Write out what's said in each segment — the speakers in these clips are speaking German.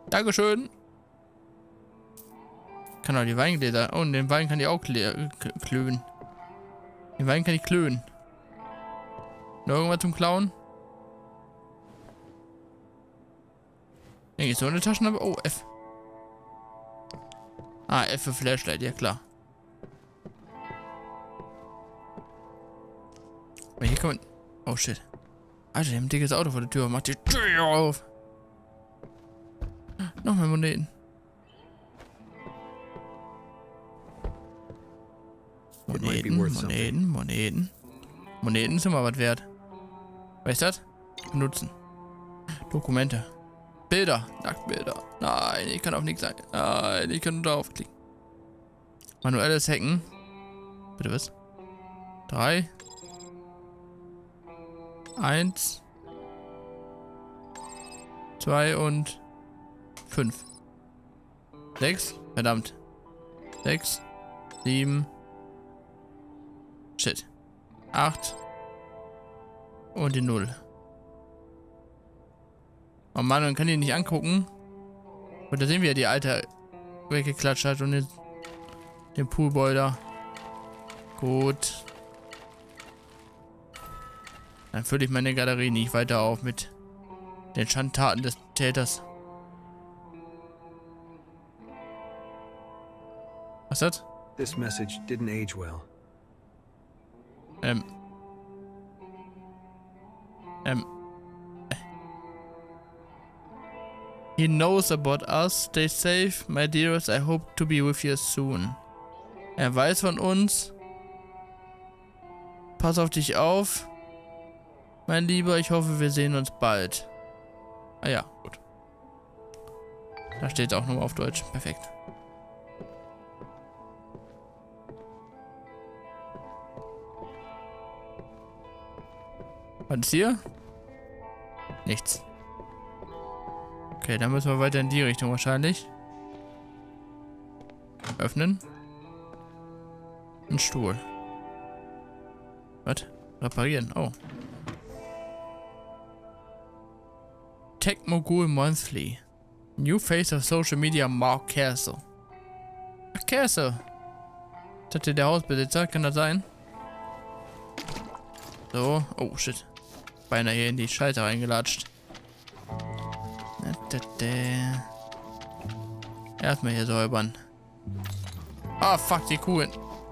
Dankeschön. Kann auch die Weingläser. Oh, und den Wein kann ich auch klönen. Den Wein kann ich klönen. Noch irgendwas zum Klauen? So eine Taschenlampe. Oh, F. Ah, F für Flashlight, ja klar. Aber hier kann man... Oh shit. Alter, die haben ein dickes Auto vor der Tür. Macht die Tür auf. Noch mehr Moneten. Moneten. Moneten sind mal was wert. Weißt du das? Benutzen. Dokumente. Bilder. Nacktbilder. Nein, ich kann auf nichts sein. Nein, ich kann nur draufklicken. Manuelles Hacken. Bitte was? 3. 1. 2 und 5. 6. Verdammt. 6. 7. Shit. 8. Und die 0. Oh Mann, man kann die nicht angucken. Und da sehen wir ja die alte weggeklatscht hat und den Poolboiler. Gut. Dann fülle ich meine Galerie nicht weiter auf mit den Schandtaten des Täters. Was ist das? This message didn't age well. He knows about us. Stay safe, my dearest. I hope to be with you soon. Er weiß von uns. Pass auf dich auf. Mein Lieber, ich hoffe, wir sehen uns bald. Ah ja, gut. Da steht es auch nochmal auf Deutsch. Perfekt. Was ist hier? Nichts. Okay, dann müssen wir weiter in die Richtung wahrscheinlich. Öffnen. Ein Stuhl. Was? Reparieren. Oh. Tech Mogul Monthly. New Face of Social Media, Mark Castle. Ach, Castle. Ist das der Hausbesitzer? Kann das sein? So. Oh, shit. Beinahe hier in die Scheiße reingelatscht. Erstmal hier säubern. Ah, fuck, die Kuh.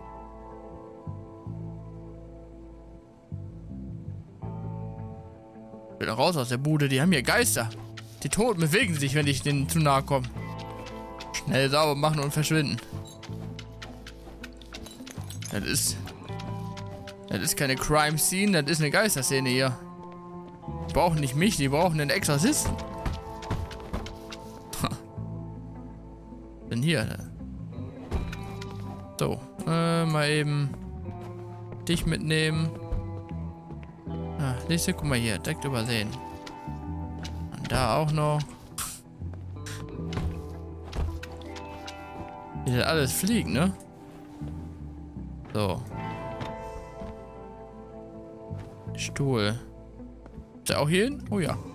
Ich will raus aus der Bude, die haben hier Geister. Die Toten bewegen sich, wenn ich denen zu nahe komme. Schnell sauber machen und verschwinden. Das ist keine Crime Scene, das ist eine Geisterszene hier. Die brauchen nicht mich, die brauchen einen Exorzisten. Denn hier. So, mal eben dich mitnehmen. Ah, siehst du, guck mal hier, direkt übersehen. Und da auch noch. Wie das alles fliegt, ne? So. Stuhl. Ist der auch hier hin? Oh ja.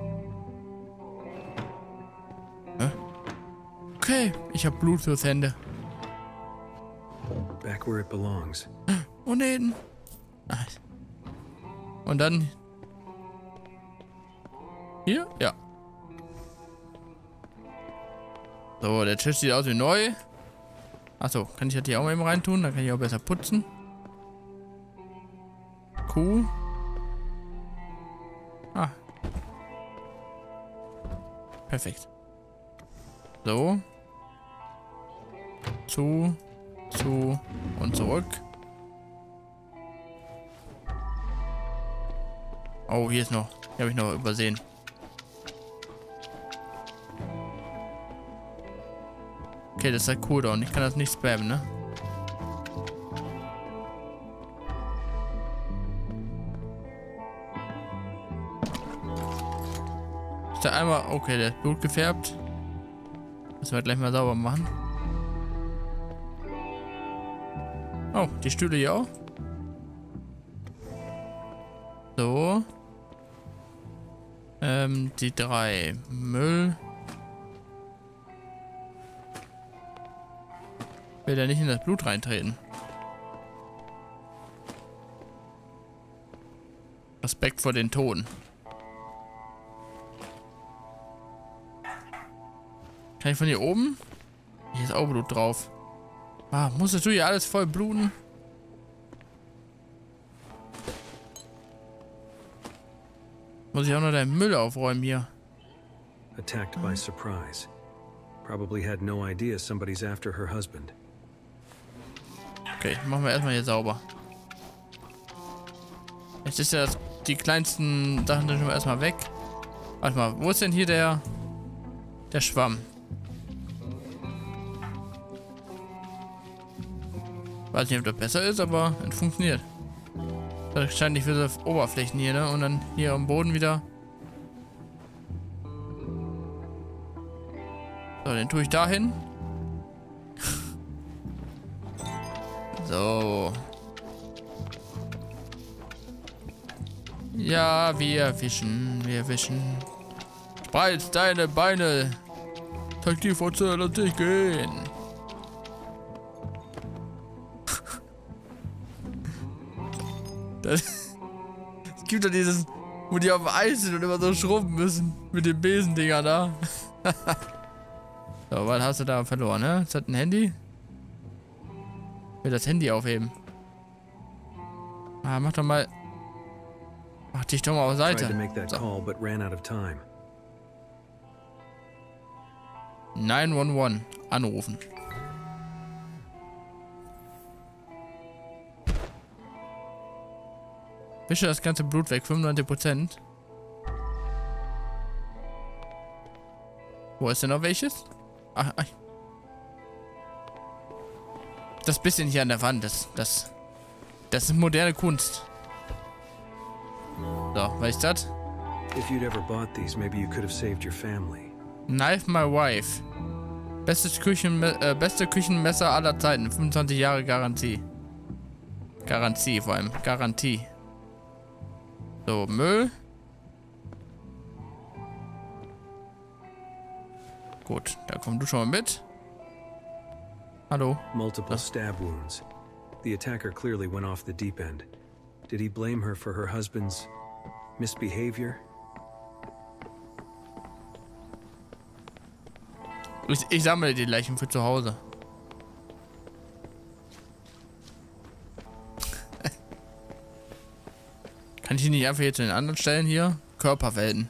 Hä? Okay, ich habe Bluetooth-Hände. Back where it belongs. Und hinten. Nice. Und dann hier? Ja. So, der Tisch sieht aus wie neu. Achso, kann ich das hier auch mal eben reintun? Dann kann ich auch besser putzen. Kuh. Ah. Perfekt. So. Zu und zurück. Oh, hier ist noch. Hier habe ich noch übersehen. Okay, das ist halt Cooldown. Ich kann das nicht spammen, ne? Ist da einmal... Okay, der ist Blut gefärbt. Müssen wir gleich mal sauber machen. Oh, die Stühle hier auch. So. Die 3. Müll. Will er nicht in das Blut reintreten. Respekt vor den Toten. Kann ich von hier oben? Hier ist auch Blut drauf. Ah, musstest du hier alles voll bluten? Muss ich auch noch deinen Müll aufräumen hier? Attacked by surprise. Probably had no idea somebody's after her husband. Okay, machen wir erstmal hier sauber. Jetzt ist ja die kleinsten Sachen dann schon erstmal weg. Warte mal, wo ist denn hier der Schwamm? Weiß nicht, ob das besser ist, aber es funktioniert. Das scheint nicht für so Oberflächen hier, ne? Und dann hier am Boden wieder. So, den tue ich dahin. So. Ja, wir wischen, wir wischen. Spreiz deine Beine. Zeig die Fotze, lass dich gehen. Es gibt doch dieses, wo die auf dem Eis sind und immer so schrubben müssen. Mit den Besendingern da. So, was hast du da verloren, ne? Ist das ein Handy? Ich will das Handy aufheben. Ah, mach doch mal. Mach dich doch mal auf Seite. So. 911 anrufen. Wische das ganze Blut weg, 95%. Wo ist denn noch welches? Ach. Das bisschen hier an der Wand, das ist moderne Kunst. So, was ist das? If you'd ever bought these, maybe you could have saved your family. Knife My Wife. Beste Küchenmesser aller Zeiten. 25 Jahre Garantie. Garantie vor allem. Garantie. So, Müll. Gut, da komm du schon mal mit. Hallo. Multiple stab wounds. The attacker clearly went off the deep end. Did he blame her for her husband's misbehavior? Ich sammle die Leichen für zu Hause. Kann ich die nicht einfach jetzt in den anderen Stellen hier? Körperwelten.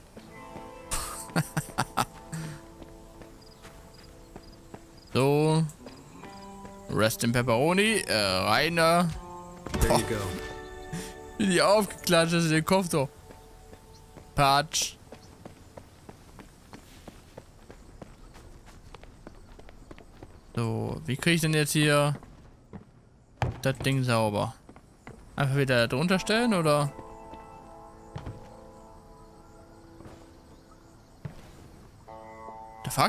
So. Rest in Pepperoni. Rainer. There you go. Wie die aufgeklatscht ist in den Kopf so. Patsch. So, wie kriege ich denn jetzt hier das Ding sauber? Einfach wieder drunter stellen oder? The fuck?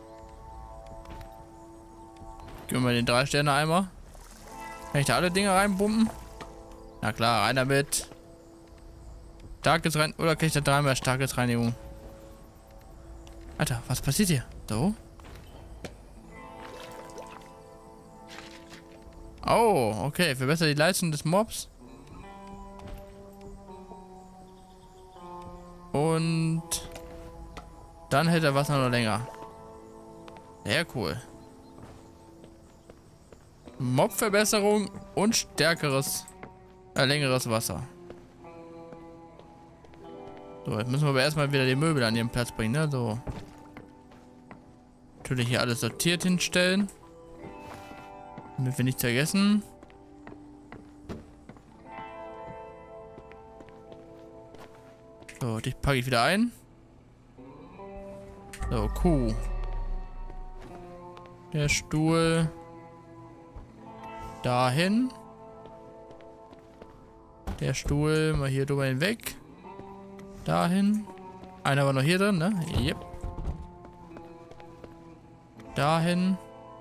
Gehen wir mal den 3-Sterne-Eimer. Kann ich da alle Dinge reinpumpen? Na klar, rein damit. Starkes rein. Oder kann ich da dreimal starkes Reinigung? Alter, was passiert hier? So? Oh, okay. Verbessert die Leistung des Mobs. Und dann hält er Wasser noch länger. Sehr cool. Mob-Verbesserung und stärkeres, längeres Wasser. So, jetzt müssen wir aber erstmal wieder die Möbel an ihren Platz bringen, ne? So. Natürlich hier alles sortiert hinstellen. Damit wir nichts vergessen. So, dich packe ich wieder ein. So, Kuh. Der Stuhl. Dahin. Der Stuhl mal hier drüber hinweg. Dahin. Einer war noch hier drin, ne? Yep. Dahin.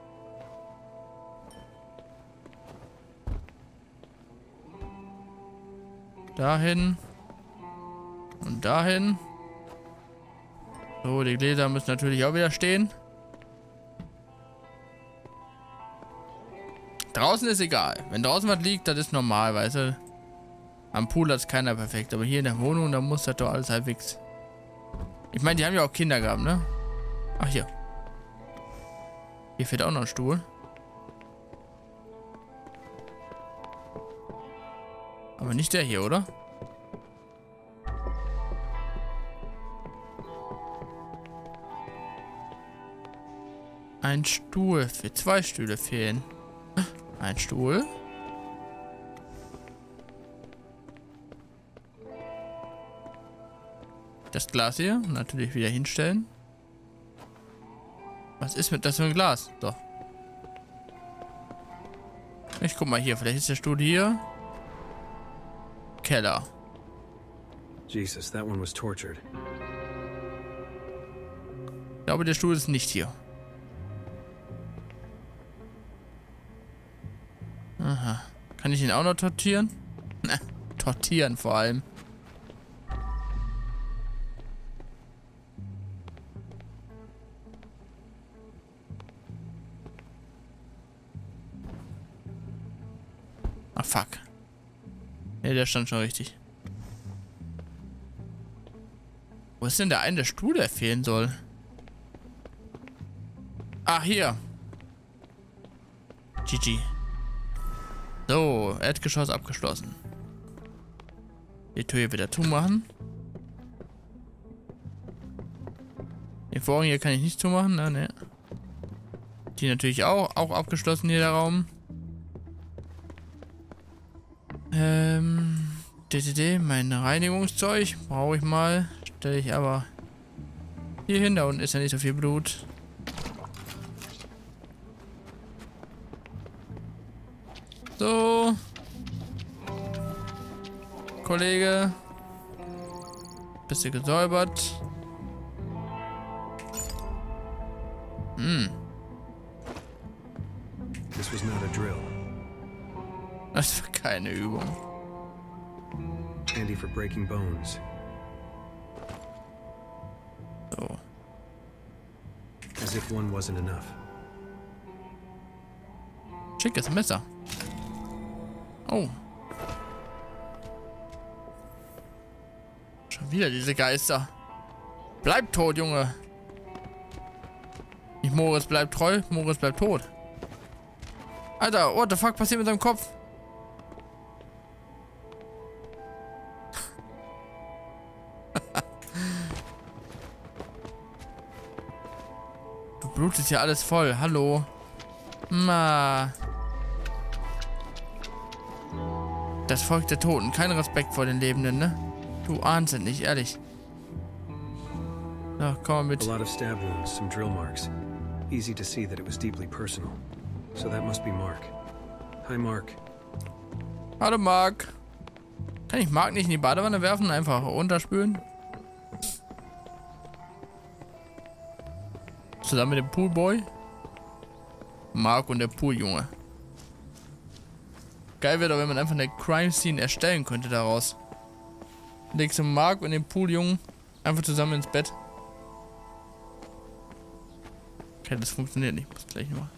Dahin. Und dahin. So, die Gläser müssen natürlich auch wieder stehen. Draußen ist egal. Wenn draußen was liegt, das ist normal, weißt du. Am Pool hat es keiner perfekt. Aber hier in der Wohnung, da muss das doch alles halbwegs. Ich meine, die haben ja auch Kinder gehabt, ne? Ach, hier. Hier fehlt auch noch ein Stuhl. Aber nicht der hier, oder? Ein Stuhl. Für 2 Stühle fehlen. Ein Stuhl. Das Glas hier natürlich wieder hinstellen. Was ist mit das für ein Glas? So. Ich guck mal hier. Vielleicht ist der Stuhl hier. Keller. Jesus, that one was tortured. Ich glaube, der Stuhl ist nicht hier. Aha. Kann ich ihn auch noch tortieren? Ne, tortieren vor allem. Ah, fuck. Ja, der stand schon richtig. Wo ist denn der eine Stuhl, der fehlen soll? Ah, hier. GG. So, Erdgeschoss abgeschlossen. Die Tür hier wieder zumachen. Den Vorhang hier kann ich nicht zumachen, ne? Die natürlich auch abgeschlossen hier, der Raum. Mein Reinigungszeug brauche ich mal. Stelle ich aber hier hin. Da unten ist ja nicht so viel Blut. So. Kollege. Bisschen gesäubert. This was not a drill. Das war keine Übung. Handy for breaking bones. So. As if one wasn't enough. Schickes Messer. Oh. Schon wieder diese Geister. Bleib tot, Junge. Nicht Moritz bleibt treu, Moritz bleibt tot. Alter, what the fuck passiert mit seinem Kopf? Du blutest ja alles voll. Hallo. Ma. Das Volk der Toten. Kein Respekt vor den Lebenden, ne? Du ahnst es nicht, ehrlich. Na, komm mal mit. A lot of stab wounds, some drill marks. Easy to see that it was deeply personal. So that must be Mark. Hi, Mark. Hallo, Mark. Kann ich Mark nicht in die Badewanne werfen und einfach runterspülen? Zusammen mit dem Poolboy? Mark und der Pooljunge. Geil wäre doch, wenn man einfach eine Crime-Scene erstellen könnte daraus. Legst du Mark und den Pooljungen einfach zusammen ins Bett. Okay, das funktioniert nicht. Muss gleich noch.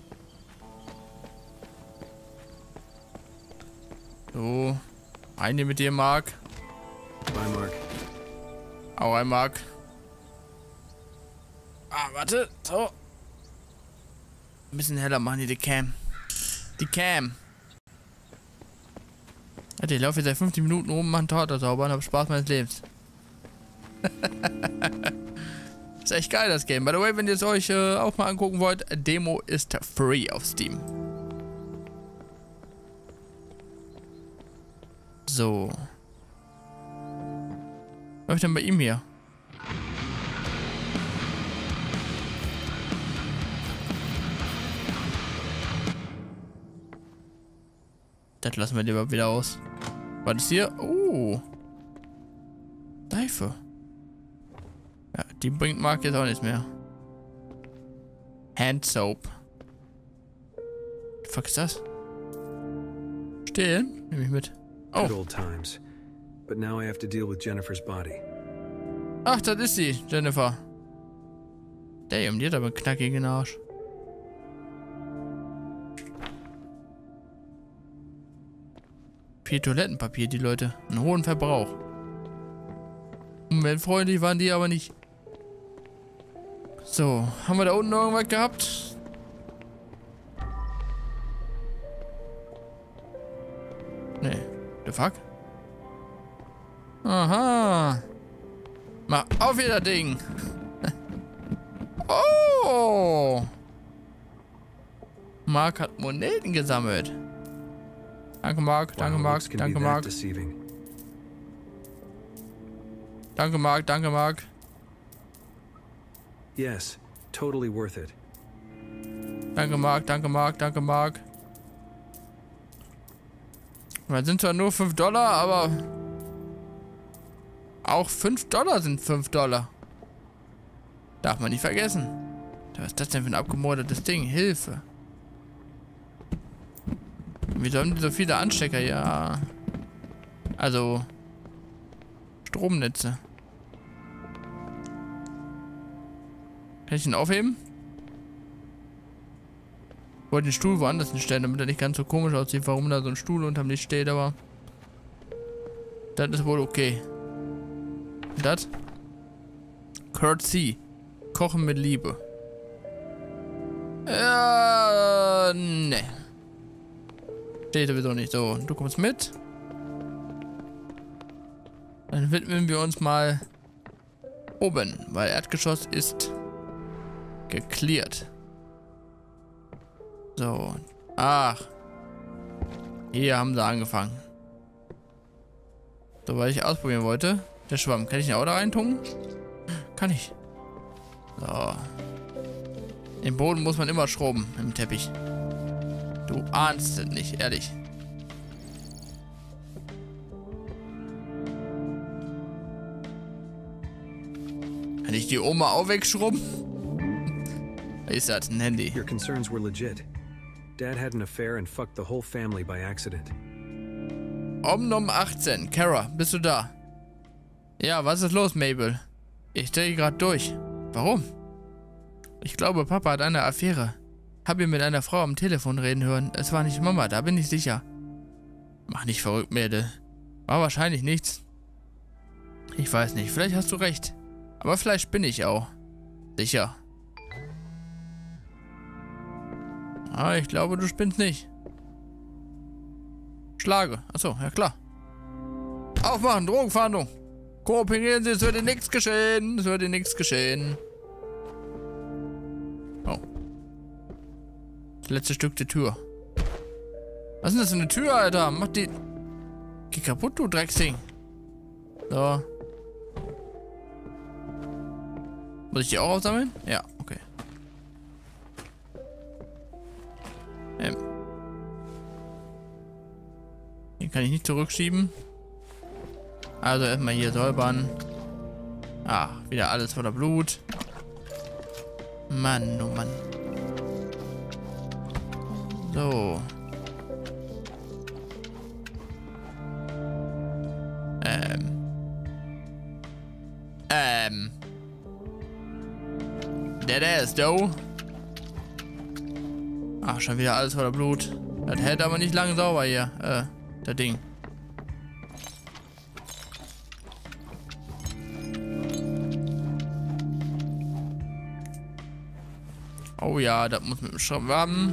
So. Eine mit dir, Mark. Bye, Mark. Auch ein Mark. Ah, warte. So. Ein bisschen heller machen die Cam. Die Cam. Alter, ich laufe jetzt seit 50 Minuten rum, mache einen Torte sauber und habe Spaß meines Lebens. Ist echt geil, das Game. By the way, wenn ihr es euch auch mal angucken wollt, Demo ist free auf Steam. So. Was läuft denn bei ihm hier? Das lassen wir lieber wieder aus. Was ist hier? Oh. Seife. Ja, die bringt Mark jetzt auch nichts mehr. Hand Soap. Fuck ist das? Stehlen? Nehme ich mit. Oh. Good old times. But now I have to deal with Jennifer's body. Ach, das ist sie, Jennifer. Damn, die hat aber einen knackigen Arsch. Viel Toilettenpapier, die Leute. Einen hohen Verbrauch. Umweltfreundlich waren die aber nicht. So, haben wir da unten irgendwas gehabt? Nee, the fuck? Aha. Mach auf wieder Ding. Oh. Mark hat Moneten gesammelt. Danke, Mark. Danke, Mark. Danke, Mark. Danke, Mark. Danke, Mark. Yes, totally worth it. Danke, Mark. Danke, Mark. Danke, Mark. Das sind zwar nur $5, aber auch $5 sind $5. Darf man nicht vergessen. Was ist das denn für ein abgemordetes Ding? Hilfe. Wieso haben die so viele Anstecker? Ja. Also Stromnetze. Kann ich den aufheben? Ich wollte den Stuhl woanders hinstellen, damit er nicht ganz so komisch aussieht, warum da so ein Stuhl unterm Licht steht, aber das ist wohl okay. Und das? Courtesy. Kochen mit Liebe. Ja, ne. Steht sowieso nicht so. Du kommst mit. Dann widmen wir uns mal oben, weil Erdgeschoss ist geklärt. So. Ach. Hier haben sie angefangen. So, weil ich ausprobieren wollte. Der Schwamm. Kann ich den auch da reintun? Kann ich. So. Den Boden muss man immer schrubben im Teppich. Du ahnst es nicht, ehrlich. Kann ich die Oma auch wegschrubben? Was ist das? Ein Handy. Your concerns were legit. Dad had an affair and fucked the whole family by accident. Omnom 18. Kara, bist du da? Ja, was ist los, Mabel? Ich drehe gerade durch. Warum? Ich glaube, Papa hat eine Affäre. Hab ihn mit einer Frau am Telefon reden hören. Es war nicht Mama, da bin ich sicher. Mach nicht verrückt, Mädel. War wahrscheinlich nichts. Ich weiß nicht, vielleicht hast du recht. Aber vielleicht bin ich auch. Sicher. Ah, ich glaube, du spinnst nicht. Schlage. Achso, ja klar. Aufmachen, Drogenfahndung. Kooperieren Sie, es würde nichts geschehen. Es würde nichts geschehen. Oh. Das letzte Stück der Tür. Was ist denn das für eine Tür, Alter? Mach die... Geh kaputt, du Drecksding. So. Muss ich die auch aufsammeln? Ja, okay. Den kann ich nicht zurückschieben. Also erstmal hier säubern. Ah, wieder alles voller Blut. Mann, oh Mann. So. Der ist do. Ach, schon wieder alles voller Blut. Das hält aber nicht lange sauber hier. Das Ding. Oh ja, das muss mit dem Schwamm.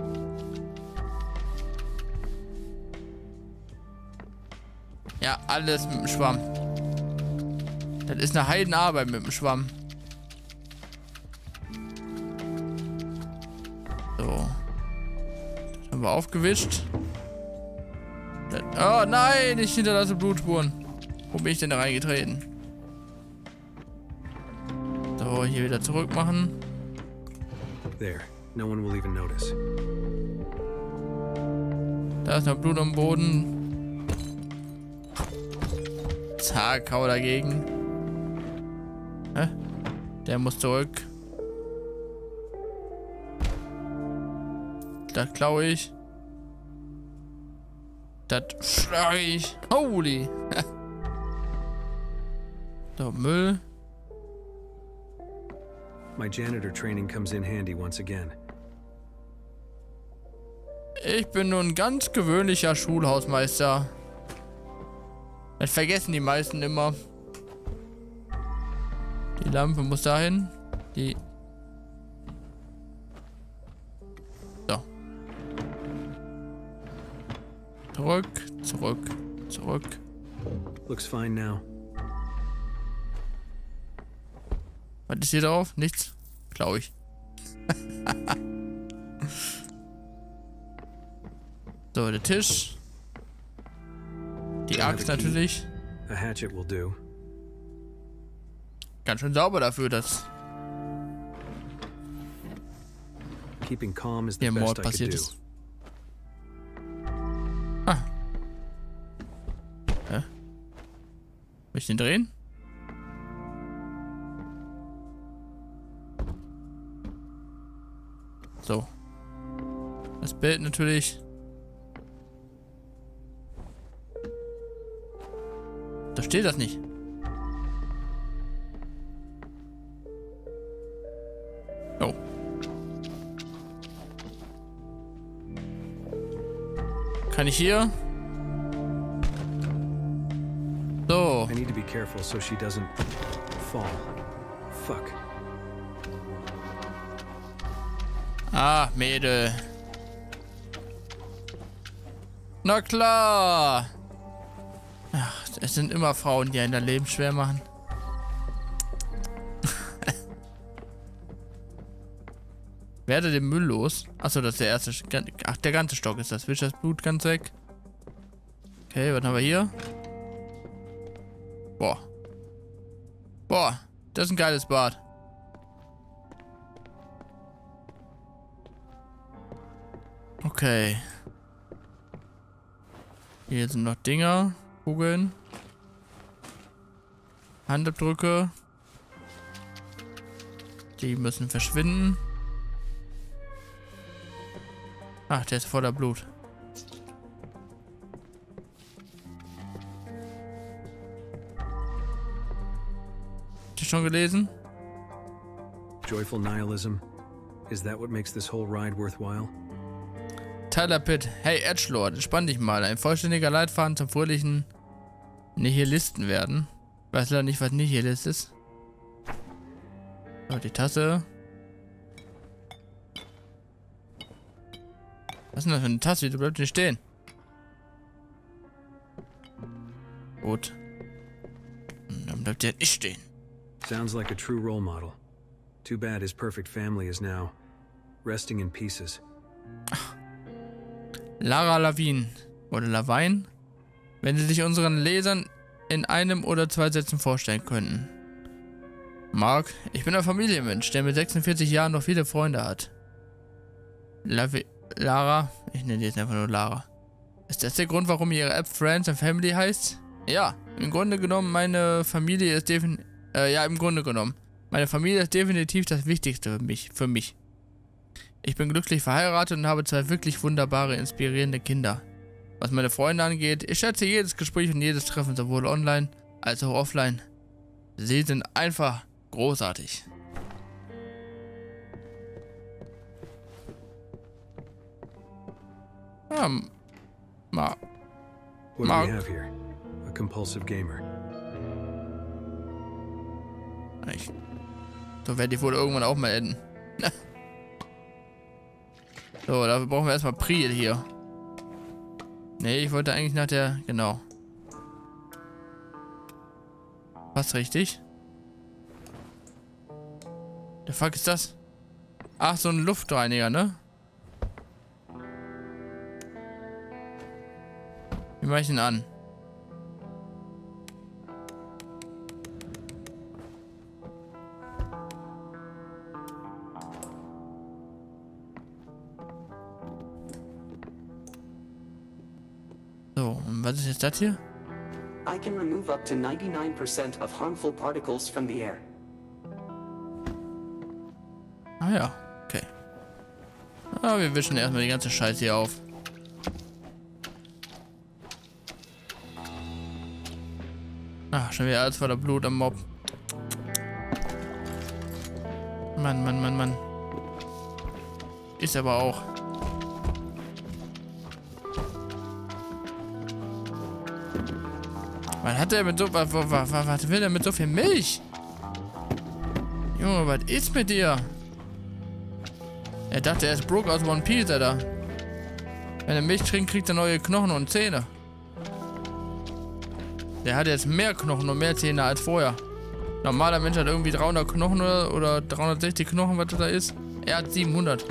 Ja, alles mit dem Schwamm. Das ist eine Heidenarbeit mit dem Schwamm. So. Das haben wir aufgewischt. Oh nein, ich hinterlasse Blutspuren. Wo bin ich denn da reingetreten? So, hier wieder zurück machen. There. No one will even notice. Da ist noch Blut am Boden. Zack, hau dagegen. Hä? Der muss zurück. Das klaue ich. Das schlage ich. Holy. So, Müll. My janitor training comes in handy once again. Ich bin nur ein ganz gewöhnlicher Schulhausmeister. Das vergessen die meisten immer. Die Lampe muss dahin. Die... So. Zurück, zurück, zurück. Looks fine now. Was ist hier drauf? Nichts? Glaube ich. So, der Tisch. Die Axt natürlich. A hatchet will do. Ganz schön sauber dafür, dass Keeping calm is the hier best Mord I could passiert do. ist. Ah. Hä? Will ich den drehen? So. Das Bild natürlich. Da steht das nicht. Oh. Kann ich hier? So. I need to be careful so she doesn't fall. Fuck. Ah, Mädel. Na klar. Ach, es sind immer Frauen, die einen das Leben schwer machen. Werde den Müll los. Achso, das ist der erste. Ach, der ganze Stock ist das. Wischt das Blut ganz weg. Okay, was haben wir hier? Boah. Boah, das ist ein geiles Bad. Okay. Hier sind noch Dinger. Kugeln. Handabdrücke. Die müssen verschwinden. Ach, der ist voller Blut. Habt ihr schon gelesen? Joyful nihilism. Is that what makes this whole ride worthwhile? Tyler Pitt. Hey, Edgelord, entspann dich mal. Ein vollständiger Leitfaden zum fröhlichen Nihilisten werden. Weiß leider nicht, was Nihilist ist. So, die Tasse. Was ist denn das für eine Tasse? Du bleibst nicht stehen. Gut. Dann bleibt der nicht stehen. Sounds like a true role model. Too bad his perfect family is now resting in pieces. Lara Lavine. Oder Lavine. Wenn Sie sich unseren Lesern in einem oder zwei Sätzen vorstellen könnten. Mark, ich bin ein Familienmensch, der mit 46 Jahren noch viele Freunde hat. Lara, ich nenne die jetzt einfach nur Lara. Ist das der Grund, warum Ihre App Friends and Family heißt? Ja, im Grunde genommen, meine Familie ist meine Familie ist definitiv das Wichtigste für mich. Ich bin glücklich verheiratet und habe zwei wirklich wunderbare, inspirierende Kinder. Was meine Freunde angeht, ich schätze jedes Gespräch und jedes Treffen sowohl online als auch offline. Sie sind einfach großartig. Ja, What do Mark. we have here? A compulsive gamer. So werde ich wohl irgendwann auch mal enden. So, dafür brauchen wir erstmal Priel hier. Nee, ich wollte eigentlich nach der... Genau. Was richtig? Der fuck ist das? Ach, so ein Luftreiniger, ne? Wie mache ich den an? So, und was ist jetzt das hier? I can remove up to 99% of harmful particles from the air. Ah ja, okay. Ah, wir wischen erstmal die ganze Scheiße hier auf. Ah, schon wieder alles voller Blut am Mob. Mann, Mann, Mann, Mann. Ist aber auch. Was hat der mit so... Was will der mit so viel Milch? Junge, was ist mit dir? Er dachte, er ist broke aus One Piece, Alter. Wenn er Milch trinkt, kriegt er neue Knochen und Zähne. Der hat jetzt mehr Knochen und mehr Zähne als vorher. Normaler Mensch hat irgendwie 300 Knochen oder 360 Knochen, was das da ist. Er hat 700.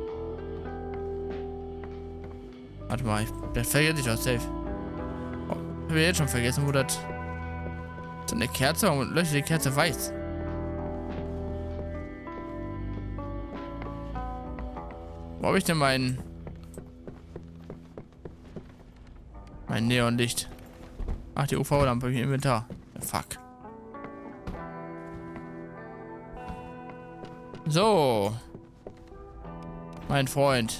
Warte mal, das vergesse ich doch safe. Oh, hab ich jetzt schon vergessen, wo das... So eine Kerze und lösche die Kerze weiß. Wo habe ich denn mein Neonlicht? Ach, die UV-Lampe im Inventar. Fuck. So. Mein Freund.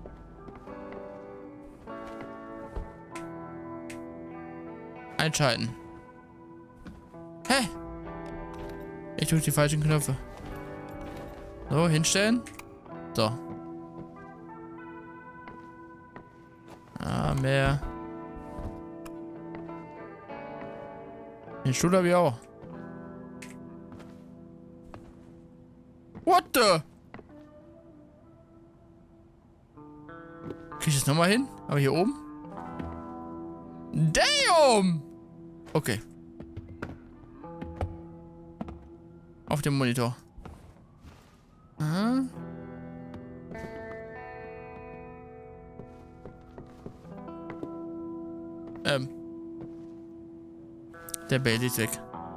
Einschalten. Hä? Ich drücke die falschen Knöpfe. So, hinstellen. So. Ah, mehr. Den Stuhl habe ich auch. What the? Krieg ich das nochmal hin? Aber hier oben? Damn! Okay. Auf dem Monitor. Aha. Der Bailey ist weg.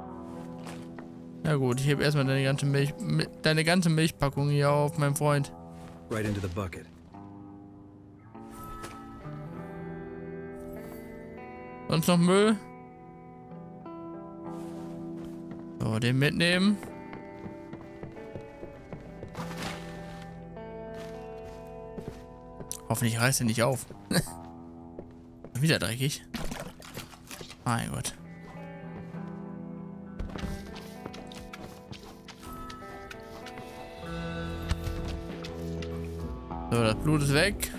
Na gut, ich hebe erstmal deine ganze Milchpackung hier auf, mein Freund. Right into the bucket. Sonst noch Müll? So, den mitnehmen. Hoffentlich reißt er nicht auf. Wieder dreckig. Mein Gott. So, das Blut ist weg.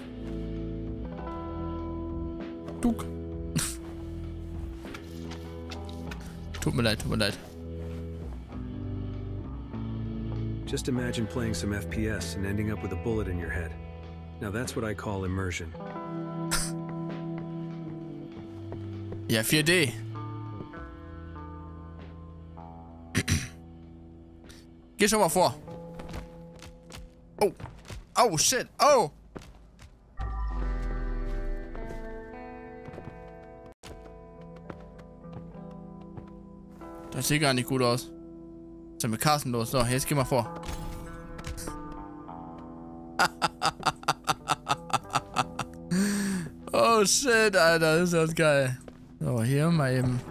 Duck. Tut mir leid, tut mir leid. Just imagine playing some FPS and ending up with a bullet in your head. Now that's what I call immersion. Ja, 4D. Geh schon mal vor. Oh. Oh, shit. Oh. Das sieht gar nicht gut aus. Was ist denn mit Carsten los? So, jetzt geh mal vor. Oh, shit, Alter. Das ist das geil. So, hier mal eben.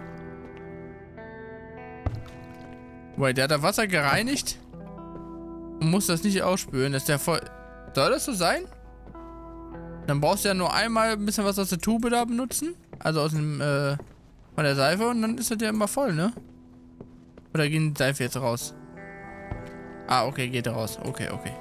Wait, der hat das Wasser gereinigt? Und muss das nicht ausspülen. Das ist ja voll... Soll das so sein? Dann brauchst du ja nur einmal ein bisschen was aus der Tube da benutzen. Also aus dem, von der Seife und dann ist das ja immer voll, ne? Oder geht die Seife jetzt raus? Ah, okay, geht raus. Okay, okay.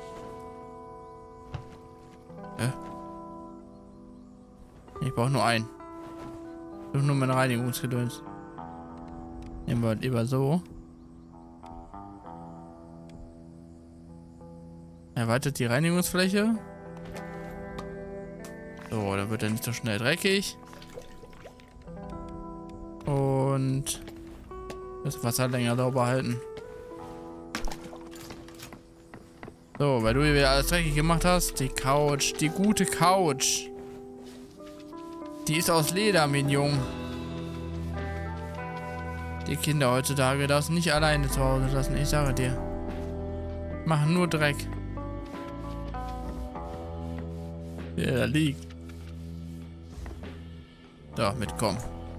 Ich brauche nur einen. Ich brauche nur meine Reinigungsgedöns. Nehmen wir lieber so. Erweitert die Reinigungsfläche. So, dann wird er nicht so schnell dreckig. Und das Wasser länger sauber halten. So, weil du hier wieder alles dreckig gemacht hast. Die Couch, die gute Couch. Die ist aus Leder, mein Junge. Die Kinder heutzutage darfst du nicht alleine zu Hause lassen, ich sage dir. Machen nur Dreck. Wie er da liegt. So, mitkommen.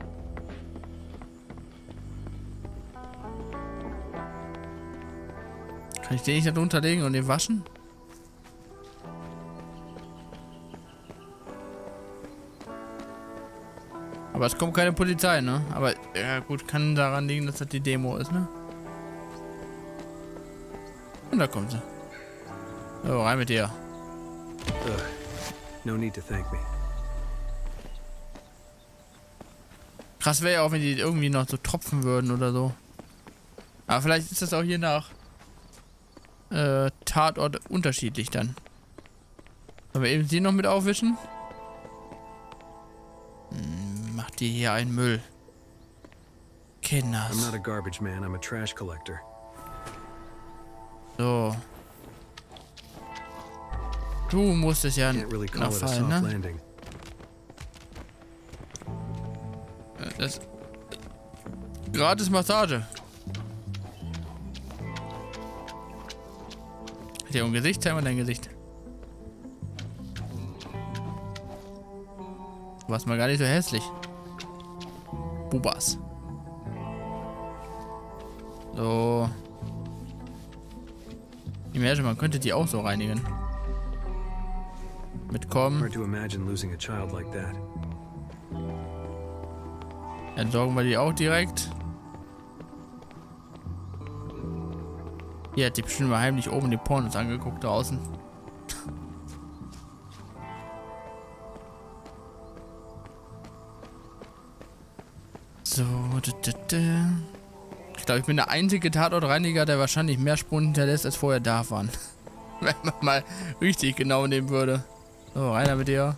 Kann ich den nicht da drunter legen und den waschen? Aber es kommt keine Polizei, ne? Aber ja gut, kann daran liegen, dass das die Demo ist, ne? Und da kommt sie. So, rein mit dir. No need to thank me. Krass wäre ja auch, wenn die irgendwie noch so tropfen würden oder so. Aber vielleicht ist das auch je nach Tatort unterschiedlich dann. Sollen wir eben die noch mit aufwischen? Macht die hier einen Müll. Kinders. I'm not a garbage man, I'm a trash collector. So. Du musst es ja Can't really call noch it a fallen, soft ne? landing. Das gratis Massage. Hat ja ein Gesicht, zeig mal dein Gesicht. Du warst mal gar nicht so hässlich. Bubas. So. Ich merke, man könnte die auch so reinigen. Mitkommen. Hard to imagine losing a child like that. Entsorgen wir die auch direkt. Hier hat die bestimmt mal heimlich oben die Pornos angeguckt draußen. So. Ich glaube, ich bin der einzige Tatortreiniger, der wahrscheinlich mehr Spuren hinterlässt, als vorher da waren. Wenn man mal richtig genau nehmen würde. So, rein mit dir.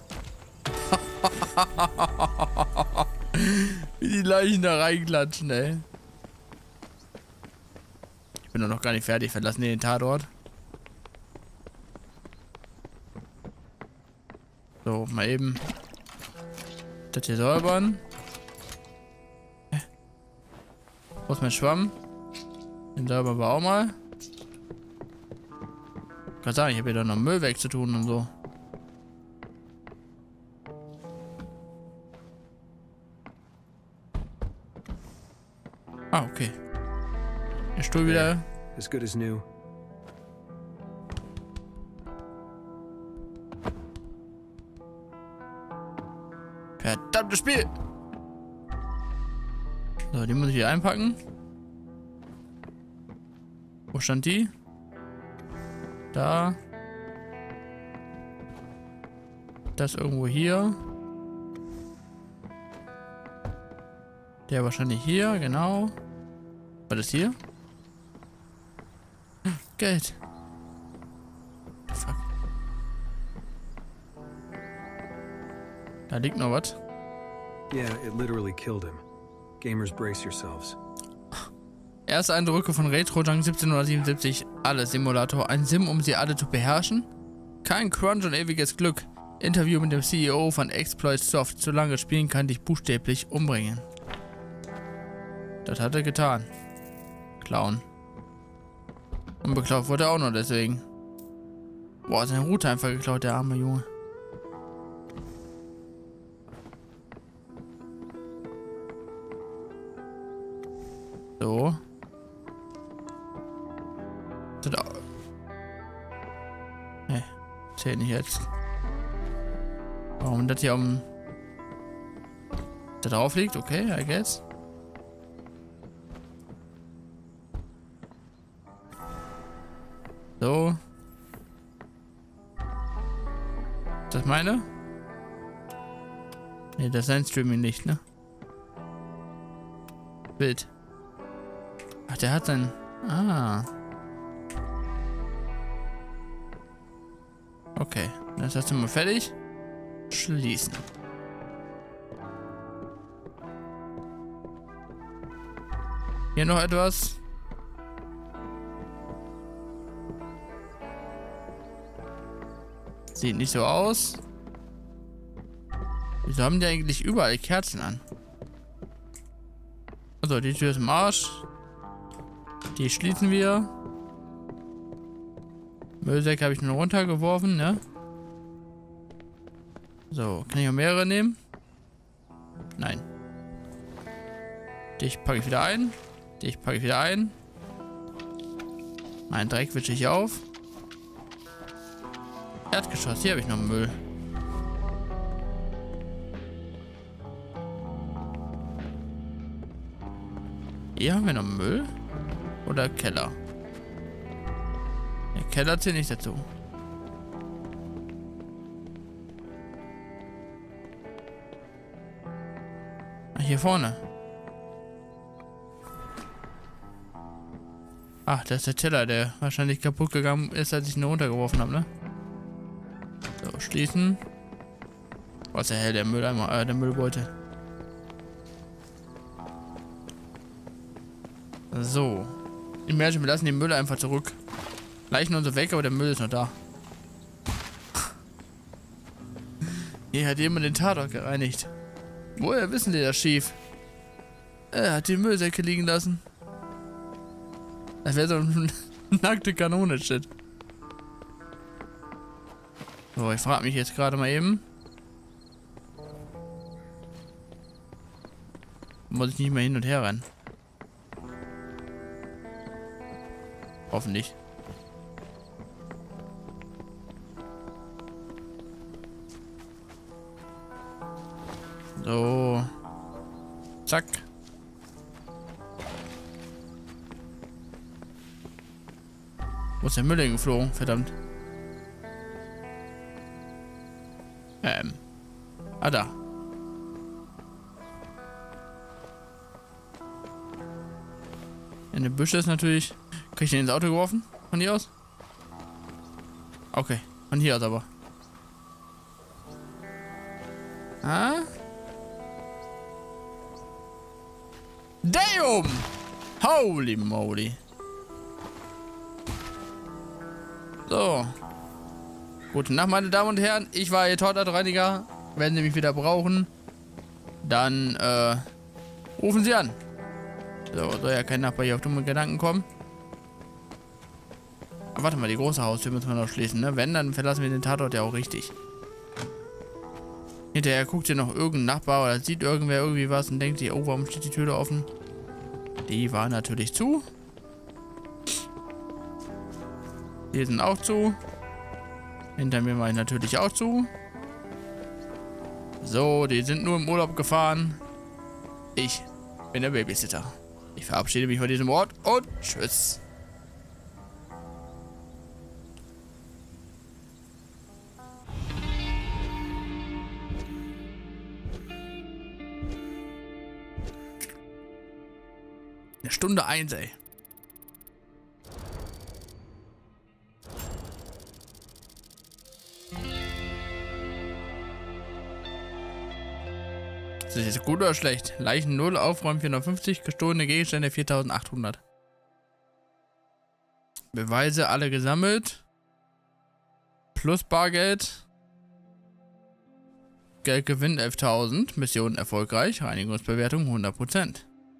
Wie die Leichen da reinklatschen, ey. Ich bin doch noch gar nicht fertig. Verlassen die den Tatort. So, mal eben das hier säubern. Wo ist mein Schwamm? Den säubern wir auch mal. Ich kann sagen, ich habe hier doch noch Müll wegzutun und so. Ah, okay. Der Stuhl wieder. As good as new. Verdammtes Spiel! So, die muss ich hier einpacken. Wo stand die? Da. Das irgendwo hier. Der wahrscheinlich hier, genau. War das hier? Geld. Fuck. Da liegt noch was. Yeah, it literally killed him. Gamers, brace yourselves. Erste Eindrücke von Retro Junk 1777. Alle Simulator. Ein Sim, um sie alle zu beherrschen. Kein Crunch und ewiges Glück. Interview mit dem CEO von Exploit Soft. Zu lange spielen kann dich buchstäblich umbringen. Das hat er getan. Klauen. Und beklaut wurde er auch noch deswegen. Boah, seine Route einfach geklaut, der arme Junge. So. Das auch. Ne, zählt nicht jetzt. Warum das hier da drauf liegt? Okay, I guess. So. Ist das meine? Ne, das ist ein Streaming nicht, ne? Bild. Ach, der hat dann. Ah. Okay, das hast du mal fertig. Schließen. Hier noch etwas. Sieht nicht so aus. Wieso haben die eigentlich überall Kerzen an? Also, die Tür ist im Arsch. Die schließen wir. Müllsäcke habe ich nur runtergeworfen, ne? So, kann ich auch mehrere nehmen? Nein. Dich packe ich wieder ein. Dich packe ich wieder ein. Mein Dreck wische ich auf. Erdgeschoss, hier habe ich noch Müll. Hier haben wir noch Müll. Oder Keller. Der Keller zählt nicht dazu. Hier vorne. Ach, das ist der Teller, der wahrscheinlich kaputt gegangen ist, als ich ihn runtergeworfen habe, ne? So, schließen. Was der Hell, der Mülleimer, der Müllbeutel. So. Imagine, wir lassen den Müll einfach zurück. Leichen und so weg, aber der Müll ist noch da. Hier hat jemand den Tatort gereinigt. Woher wissen die das schief? Er hat die Müllsäcke liegen lassen. Das wäre so ein nackte Kanone-Shit. So, ich frage mich jetzt gerade mal eben. Muss ich nicht mehr hin und her rennen? Hoffentlich. So. Zack. Wo ist der Müll hingeflogen? Verdammt. Ah, da. In den Büsche ist natürlich... Krieg ich den ins Auto geworfen? Von hier aus? Okay. Von hier aus aber. Ah? Damn! Holy moly. So. Gute Nacht, meine Damen und Herren. Ich war Ihr Tatortreiniger. Wenn Sie mich wieder brauchen, dann rufen Sie an. So, soll ja kein Nachbar hier auf dumme Gedanken kommen. Aber warte mal, die große Haustür müssen wir noch schließen, ne? Wenn, dann verlassen wir den Tatort ja auch richtig. Hinterher guckt hier noch irgendein Nachbar oder sieht irgendwer irgendwie was und denkt sich, oh, warum steht die Tür da offen? Die war natürlich zu. Hier sind auch zu. Hinter mir war ich natürlich auch zu. So, die sind nur im Urlaub gefahren. Ich bin der Babysitter. Ich verabschiede mich von diesem Ort und tschüss. Eine Stunde 1, ey. Ist das jetzt gut oder schlecht? Leichen 0, Aufräumen 450, gestohlene Gegenstände 4800. Beweise alle gesammelt. Plus Bargeld. Geldgewinn 11.000. Mission erfolgreich. Reinigungsbewertung 100%.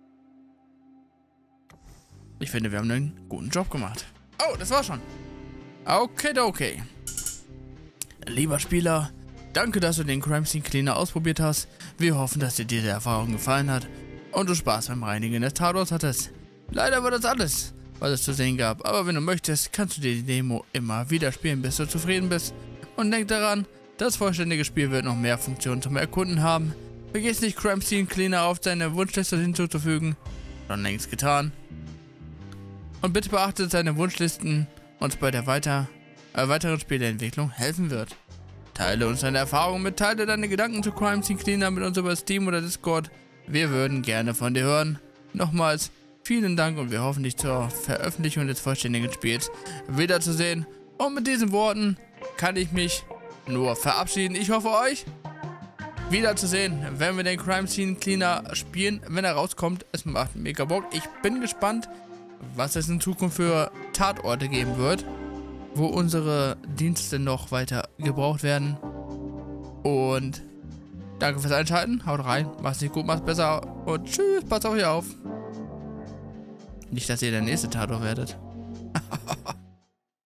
Ich finde, wir haben einen guten Job gemacht. Oh, das war's schon. Okay. Lieber Spieler, danke, dass du den Crime Scene Cleaner ausprobiert hast. Wir hoffen, dass dir diese Erfahrung gefallen hat und du Spaß beim Reinigen des Tatorts hattest. Leider war das alles, was es zu sehen gab, aber wenn du möchtest, kannst du dir die Demo immer wieder spielen, bis du zufrieden bist. Und denk daran, das vollständige Spiel wird noch mehr Funktionen zum Erkunden haben. Vergiss nicht, Crime Scene Cleaner auf deine Wunschliste hinzuzufügen. Schon längst getan. Und bitte beachte, deine Wunschlisten uns bei der weiteren Spieleentwicklung helfen wird. Teile uns deine Erfahrungen mit, teile deine Gedanken zu Crime Scene Cleaner mit uns über Steam oder Discord. Wir würden gerne von dir hören. Nochmals vielen Dank und wir hoffen, dich zur Veröffentlichung des vollständigen Spiels wiederzusehen. Und mit diesen Worten kann ich mich nur verabschieden. Ich hoffe, euch wiederzusehen, wenn wir den Crime Scene Cleaner spielen, wenn er rauskommt. Es macht mega Bock. Ich bin gespannt, was es in Zukunft für Tatorte geben wird, wo unsere Dienste noch weiter gebraucht werden. Und danke fürs Einschalten. Haut rein. Macht's nicht gut, macht's besser. Und tschüss. Passt auf euch auf. Nicht, dass ihr der nächste Tatort werdet.